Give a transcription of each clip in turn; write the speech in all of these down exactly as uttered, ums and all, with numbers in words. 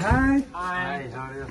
Hi. Hi, how are you?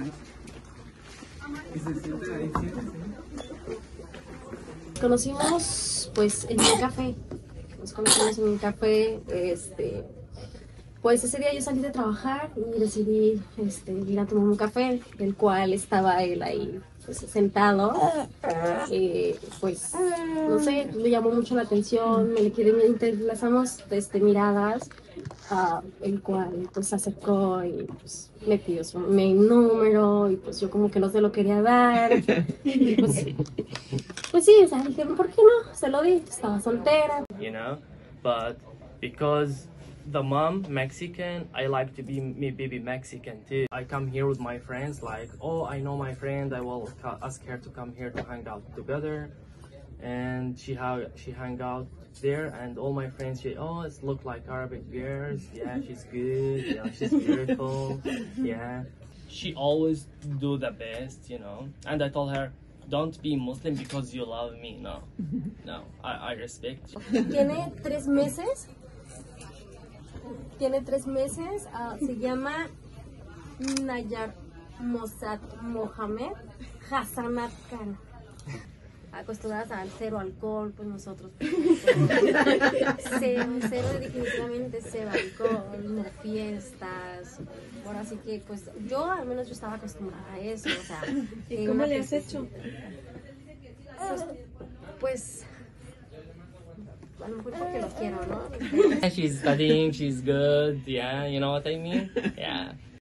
Conocimos pues en un café, nos conocimos en un café, este, pues ese día yo salí de trabajar y decidí este, ir a tomar un café, el cual estaba él ahí pues, sentado, eh, pues no sé, me llamó mucho la atención, me le quedé, me interlazamos este, miradas, uh, el cual pues se acercó y pues me pidió su mi número y pues yo como que no se lo quería dar y pues... Pues sí, o sea, dije, ¿por qué no? Se lo di, estaba soltera. You know, but because the mom Mexican, I like to be maybe be Mexican too. I come here with my friends, like, oh, I know my friend, I will ask her to come here to hang out together, and she how she hang out there, and all my friends say, oh, it's look like Arabic girls, yeah, she's good, yeah, she's beautiful, yeah. She always do the best, you know, and I told her, don't be Muslim because you love me. No, no, I, I respect you. Tiene tres meses. Tiene tres meses. Uh, se llama Nayar Mossad Mohamed Hassanat Khan. Acostumbradas al cero alcohol, pues nosotros. Cero, cero, definitivamente cero alcohol, no fiestas. Ahora sí que, pues yo al menos yo estaba acostumbrada a eso. O sea, ¿y cómo le has hecho? Pues, pues a lo mejor porque lo quiero, ¿no? She's studying, she's good, yeah, you know what I mean? Yeah.